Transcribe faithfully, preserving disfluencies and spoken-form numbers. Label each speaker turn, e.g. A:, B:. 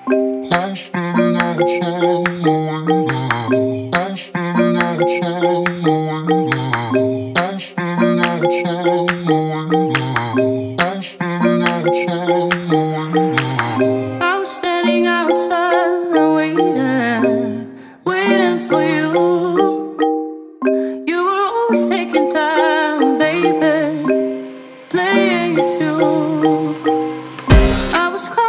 A: I'm standing outside the window. I'm standing outside the window. I'm standing outside the window. I'm standing outside the window. I was standing outside waiting, waiting for you. You were always taking time, baby, playing it through. I was caught